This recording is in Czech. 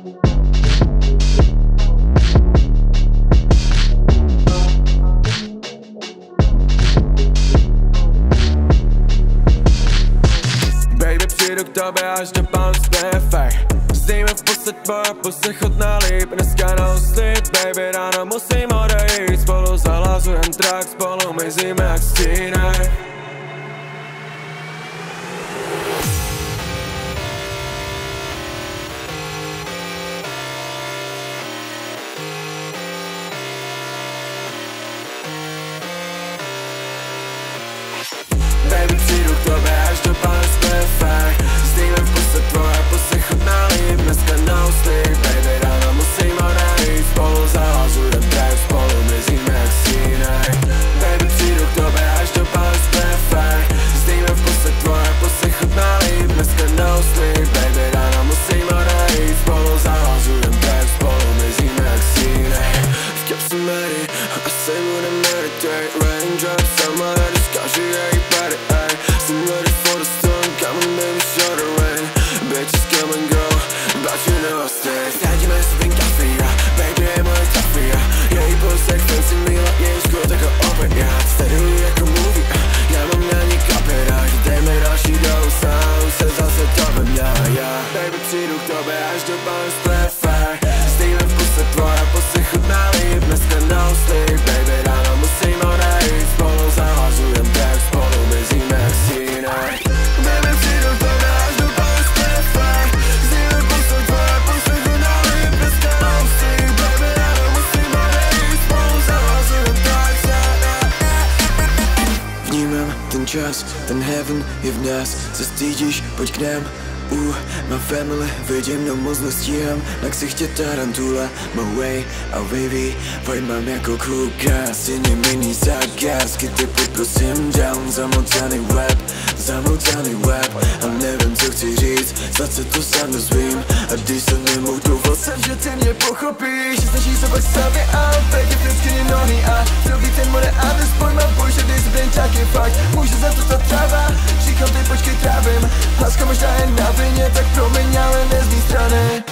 Baby, přijdu k tobě až do Palmsby, fakt. Zdejme v puse tvoje pusy chutná líp. Dneska no sleep, baby, ráno musím odejít. Spolu zahlazujem track, spolu mizíme jak stíny. Baby, přijdu k tobě až do Palmsby, fakt. Zdejme v puse tvoje pusy chutná líp. Dneska no sleep, baby, ráno musím odejít. Spolu zahlazujem track, spolu mizíme jak stíny. Baby, přijdu k tobě až do Palmsby, fakt. Zdejme v puse tvoje pusy chutná líp. Dneska no sleep, baby, ráno musím odejít. Spolu zahlazujem track, spolu mizíme jak stíny. V kapse Mary, asi budem meditate. Raindrops on my head, discussion, yeah, you better, ayy. So I'm ready for the storm, come on baby, show the rain. Bitches come and go, but you know I stay. Sedíme si ten kafe, yeah, baby, je moje kafe, yeah. Její pulsek, fancy me like její skut jako opět, yeah. Steady jako movie, já mám na ní copyright. Dejme další dose a už se zase topem, yeah. Baby, přijdu k tobě až do Palmsby, fakt. Zdejme v puse tvoje pusy chutná líp. Dneska no sleep, baby, ráno musím odejít. Spolu zahlazujem track, spolu mizíme jak stíny. Baby, přijdu k tobě až do Palmsby, fakt. Zdejme v puse tvoje pusy chutná líp. Dneska no sleep, baby, ráno musím odejít. Spolu zahlazujem track, vnímám ten čas, ten heaven je v nás. Se stydíš, pojď k nám. My family, vidím, no moc nestíhám. Na ksichtě tarantula, my way, a baby, pojď mám jako kluka. Stěně mini zakázky, ty prosím down. Zamotaný web, a nevím, co chci říct. Snad se to sám dozvím, a když se nemůžu, doufal jsem, že ty mě pochopíš. Snaží se pak stavě a pěkně vždycky nohy a celý ten more adres, pojď mám boj, že dej se den tak je fakt. Může za to ta tráva, říkám ty počkej trávím. Láska možná je na vině, tak promiň, ale ne z mý strany.